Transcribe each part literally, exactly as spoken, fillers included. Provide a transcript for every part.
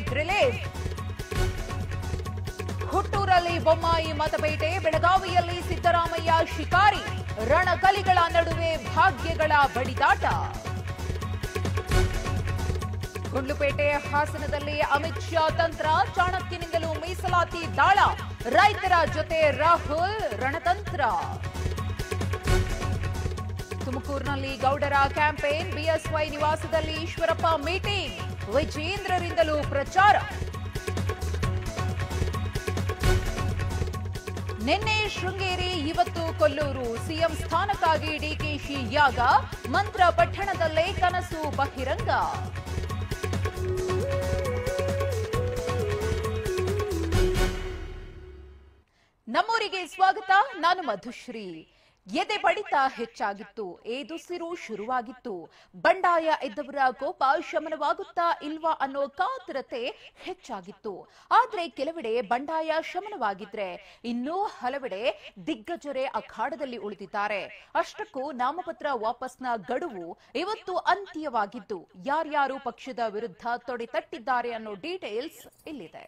Update release. ಹುಟ್ಟೂರಲ್ಲಿ ಬೊಮ್ಮಾಯಿ ಮತಬೇಟೆ, ಬೆಳಗಾವಿಯಲ್ಲಿ ಸಿದ್ದರಾಮಯ್ಯ ಶಿಕಾರಿ, ರಣಕಲಿಗಳ ನಡುವೆ ಭಾಗ್ಯಗಳ ಬಡಿದಾಟ. ಗುಂಡ್ಲುಪೇಟೆ ಹಾಸನದಲ್ಲಿ ಅಮಿತ್ ಶಾ ತಂತ್ರ, ಚಾಣಕ್ಯನಿಂದಲೂ ಮೀಸಲಾತಿ ದಾಳ, ರೈತರ ಜೊತೆ ರಾಹುಲ್ ರಣತಂತ್ರ. ತುಮಕೂರಿನಲ್ಲಿ ಗೌಡರ ಕ್ಯಾಂಪೇನ್, ಬಿಎಸ್ವೈ ನಿವಾಸದಲ್ಲಿ ಈಶ್ವರಪ್ಪ ಮೀಟಿಂಗ್, ವಿಜೇಂದ್ರರಿಂದಲೂ ಪ್ರಚಾರ. ನಿನ್ನೆ ಶೃಂಗೇರಿ, ಇವತ್ತು ಕೊಲ್ಲೂರು, ಸಿಎಂ ಸ್ಥಾನಕ್ಕಾಗಿ ಡಿಕೆಶಿ ಯಾಗ, ಮಂತ್ರ ಪಠಣದಲ್ಲೇ ಕನಸು ಬಹಿರಂಗ. ನಮ್ಮೂರಿಗೆ ಸ್ವಾಗತ. ನಾನು ಮಧುಶ್ರೀ. ಎದೆ ಬಡಿತ ಹೆಚ್ಚಾಗಿತ್ತು, ಏದುಸಿರು ಶುರುವಾಗಿತ್ತು. ಬಂಡಾಯ ಇದ್ದವರ ಕೋಪ ಶಮನವಾಗುತ್ತಾ ಇಲ್ವಾ ಅನ್ನೋ ಕಾತರತೆ ಹೆಚ್ಚಾಗಿತ್ತು. ಆದ್ರೆ ಕೆಲವೆಡೆ ಬಂಡಾಯ ಶಮನವಾಗಿದ್ರೆ ಇನ್ನೂ ಹಲವೆಡೆ ದಿಗ್ಗಜರೇ ಅಖಾಡದಲ್ಲಿ ಉಳಿದಿದ್ದಾರೆ. ಅಷ್ಟಕ್ಕೂ ನಾಮಪತ್ರ ವಾಪಸ್ನ ಗಡುವು ಇವತ್ತು ಅಂತ್ಯವಾಗಿದ್ದು, ಯಾರ್ಯಾರು ಪಕ್ಷದ ವಿರುದ್ಧ ತೊಡೆತಟ್ಟಿದ್ದಾರೆ ಅನ್ನೋ ಡೀಟೇಲ್ಸ್ ಇಲ್ಲಿದೆ.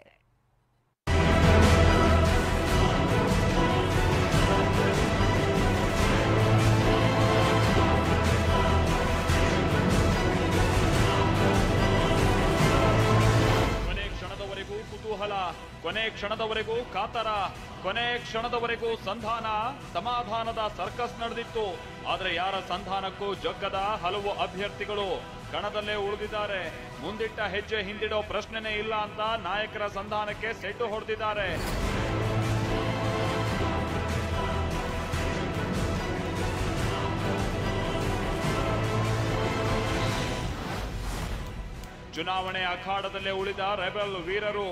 ಕುತೂಹಲ, ಕೊನೆ ಕ್ಷಣದವರೆಗೂ ಕಾತರ, ಕೊನೆ ಕ್ಷಣದವರೆಗೂ ಸಂಧಾನ, ಸಮಾಧಾನದ ಸರ್ಕಸ್ ನಡೆದಿತ್ತು. ಆದ್ರೆ ಯಾರ ಸಂಧಾನಕ್ಕೂ ಜಗ್ಗದ ಹಲವು ಅಭ್ಯರ್ಥಿಗಳು ಕಣದಲ್ಲೇ ಉಳಿದಿದ್ದಾರೆ. ಮುಂದಿಟ್ಟ ಹೆಜ್ಜೆ ಹಿಂದಿಡೋ ಪ್ರಶ್ನೆನೇ ಇಲ್ಲ ಅಂತ ನಾಯಕರ ಸಂಧಾನಕ್ಕೆ ಸೆಡ್ಡು ಹೊಡೆದಿದ್ದಾರೆ. ಚುನಾವಣೆ ಅಖಾಡದಲ್ಲೇ ಉಳಿದ ರೆಬೆಲ್ ವೀರರು.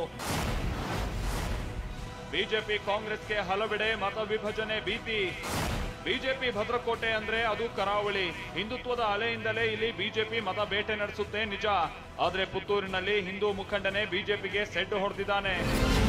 ಬಿಜೆಪಿ ಕಾಂಗ್ರೆಸ್ಗೆ ಹಲವೆಡೆ ಮತ ವಿಭಜನೆ ಭೀತಿ. ಬಿಜೆಪಿ ಭದ್ರಕೋಟೆ ಅಂದ್ರೆ ಅದು ಕರಾವಳಿ. ಹಿಂದುತ್ವದ ಅಲೆಯಿಂದಲೇ ಇಲ್ಲಿ ಬಿಜೆಪಿ ಮತ ಬೇಟೆ ನಡೆಸುತ್ತೆ ನಿಜ. ಆದ್ರೆ ಪುತ್ತೂರಿನಲ್ಲಿ ಹಿಂದೂ ಮುಖಂಡನೇ ಬಿಜೆಪಿಗೆ ಸೆಡ್ಡು ಹೊಡೆದಿದ್ದಾನೆ.